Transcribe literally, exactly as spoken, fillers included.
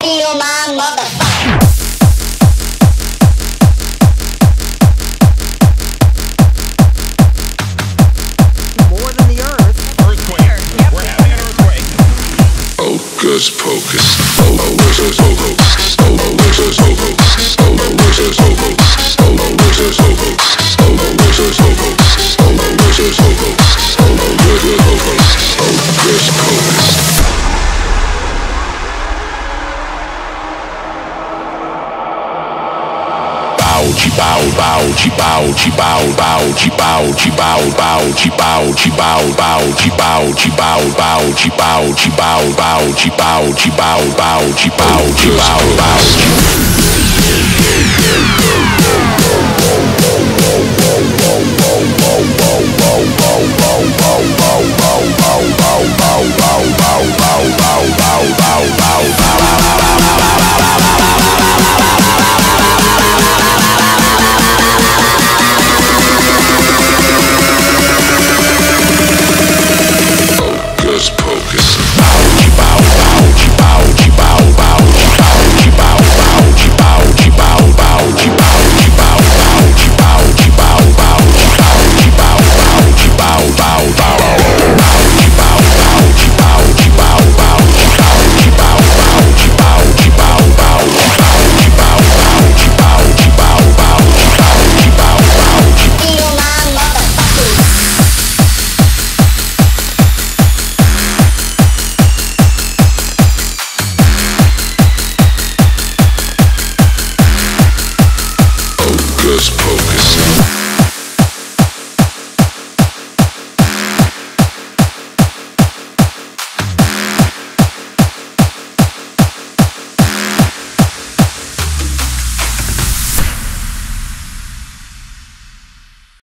Feel my motherfucker. More than the earth. Earthquake. Yep. We're having an earthquake. Hocus pocus. Hocus pocus. Hocus pocus. Hocus pocus. Hocus pocus. Hocus pocus. Hocus pocus. Hocus pocus. Te bow, bow, te bow, te bow, bow, te bow, te bow, bow, te bow, te bow, bow, te bow, te bow, bow, te bow, te bow, bow, te bow, te bow, bow, te bow, te bow, bow.